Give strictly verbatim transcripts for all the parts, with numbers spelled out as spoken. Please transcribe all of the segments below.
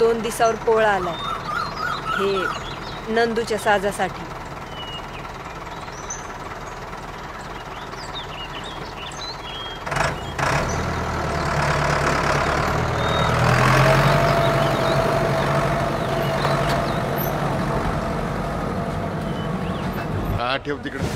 दोन दिवसावर पोळा आलाय, हे नंदूच्या साजासाठी. हा ठेव तिकडे.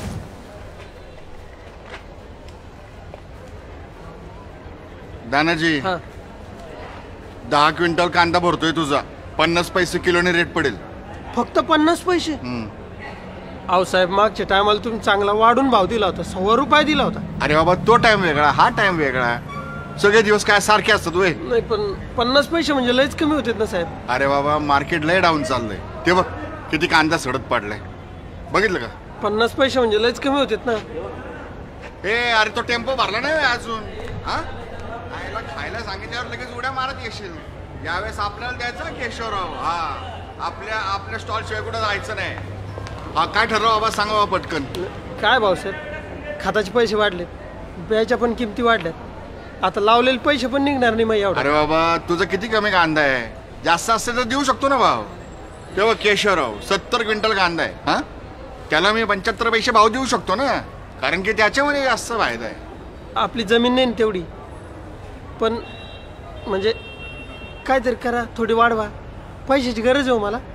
दानाजी, दहा क्विंटल कांदा भरतोय तुझा. पन्नास पैसे किलोने रेट पडेल. फक्त पन्नास पैसे? अहो साहेब, मागच्या टायमाला तुम्ही चांगला वाढून भाव दिला होता, सव्वा रुपये दिला होता. अरे बाबा, तो टाइम वेगळा, हा टाइम वेगळा. सगळे दिवस काय सारखे असतात वय? नाही, पण पन्नास पैसे म्हणजे लयच कमी होते ना साहेब. अरे बाबा, मार्केट लय डाऊन चाललंय. ते बघ किती कांदा सडत पडलाय, बघितलं का? पन्नास पैसे म्हणजे लयच कमी होते ना. ए अरे, तो टेम्पो भरला नाही अजून. हा, खायला सांगितल्यावर लगेच उड्या मारत येशील. यावेळेस आपल्याला द्यायचं केशवराव. हा, आपल्या आपल्या स्टॉल शिवाय कुठं जायचं नाही. हा, काय ठरवा बाबा, सांगा बाबा पटकन. काय भाऊ साहेब, खताचे पैसे वाढलेत, बियाच्या पण किमती वाढल्यात, आता लावलेले पैसे पण निघणार नाही मग एवढं. अरे बाबा, तुझं किती कमी कांदा आहे? जास्त असते तर देऊ शकतो ना भाव. तेव्हा केशवराव सत्तर क्विंटल कांदा आहे, हा, त्याला मी पंच्याहत्तर पैसे भाव देऊ शकतो ना, कारण की त्याच्यामध्ये जास्त फायदा आहे. आपली जमीन नाही ना तेवढी, पण म्हणजे काहीतरी करा, थोडी वाढवा. पैशाची गरज आहे हो मला.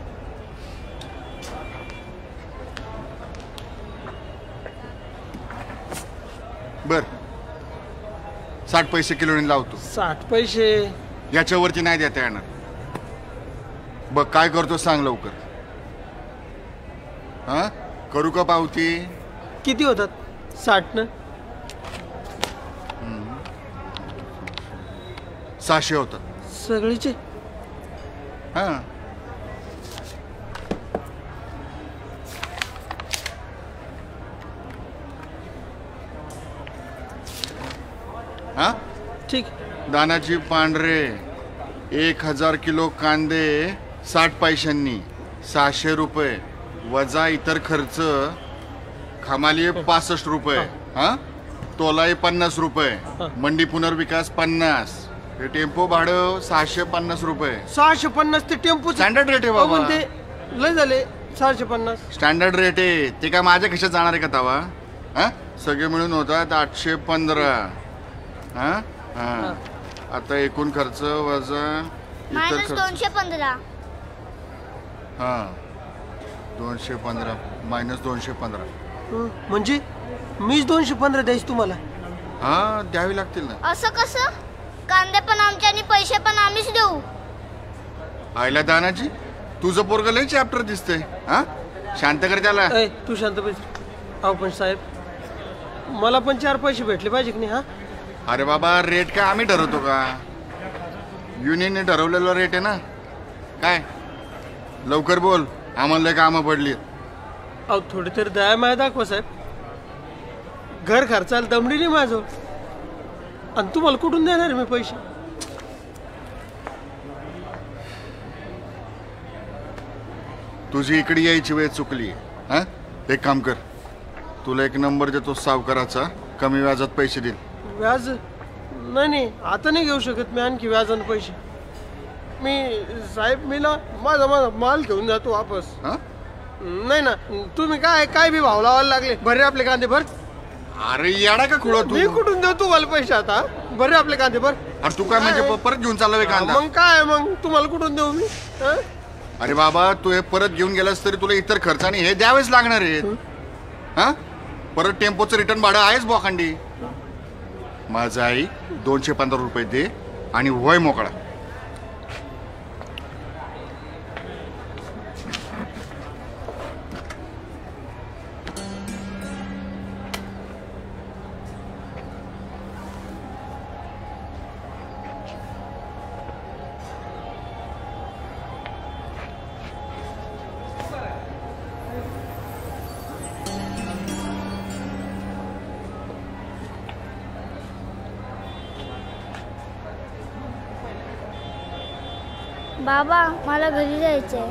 बर, साठ पैसे किलोने लावतो. साठ पैसे याच्यावरती नाही देता येणार. बघ काय करतो सांग लवकर. हा, करू का पावती? किती होतात? साठ न सहाशे होतात सगळीचे. हा, हा ठीक. दानाजी पांढरे, एक हजार किलो कांदे साठ पैशांनी, सहाशे रुपये वजा इतर खर्च, खमाली पासष्ट रुपये, हा, तोलाई पन्नास रुपये, मंडी पुनर्विकास पन्नास, हे टेम्पो भाडं सहाशे पन्नास रुपये. सहाशे पन्नास ते टेम्पो स्टँडर्ड रेट आहे बाबा. ते लय झाले सहाशे पन्नास. स्टँडर्ड रेट आहे ते, काय माझ्या कशात जाणार आहे का तवा? हा, सगळे मिळून होतात आठशे पंधरा. हा हा, आता एकूण खर्च वजा इतर खर्च दोनशे पंधरा. हा, दोनशे पंधरा मायनस दोनशे पंधरा म्हणजे मीच दोनशे पंधरा द्यायची तुम्हाला? हा, द्यावी लागतील ना. असं कसं? कांदे पण आमचे आणि पैसे पण आम्हीच देऊ. आयला दानाजी, तुझं पोरग लय चॅप्टर दिसतंय. हा, शांत कर त्याला. तू शांत बैस. अहो पण साहेब, मला पण चार पैसे भेटले पाहिजे की नाही? हा, अरे बाबा, रेट काय आम्ही ठरवतो का? युनियनने ठरवलेला रेट आहे ना. काय लवकर बोल, आम्हाला कामं पडली. अहो थोडी तरी दया माया दाखवा साहेब. घर खर्चाला दमडी नाही माझं, आणि तुम्हाला कुठून देणार मी पैसे? तुझी इकडे यायची वेळ चुकली. हा, एक काम कर, तुला एक नंबर देतो सावकाराचा, कमी व्याजात पैसे देईल. व्याज? नाही नाही, आता नाही घेऊ शकत मी आणखी व्याजानं पैसे. मी साहेब, मी ना माझा माझा माल घेऊन जातो वापस. हा, नाही ना, तुम्ही काय काय बी भाव लावायला लागले. बरे आपले कांदे भर. अरे येडा का खुळा तू? मी कुठून देऊ तुम्हाला पैसे आता? बरे आपले कांदे भर. अरे तू काय म्हणजे परत घेऊन चालला कांदा? मग काय, मग तुम्हाला कुठून देऊ मी? अरे बाबा, तू हे परत घेऊन गेलास तरी तुला इतर खर्चाने हे द्यावेच लागणार आहे. हा, परत टेम्पोचं रिटर्न भाडं आहेच बोखंडी. माझं आई दोनशे पंधरा रुपये दे आणि वय मोकळा. बाबा, मला घरी जायचंय.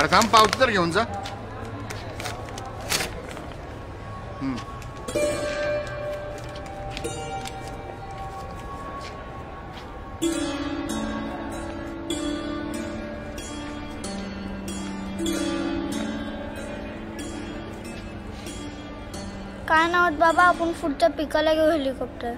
अरे थांब पावती तर घेऊन जा. हम्म. काय नाही होत बाबा, आपण पुढच्या पिकाला घेऊ हेलिकॉप्टर.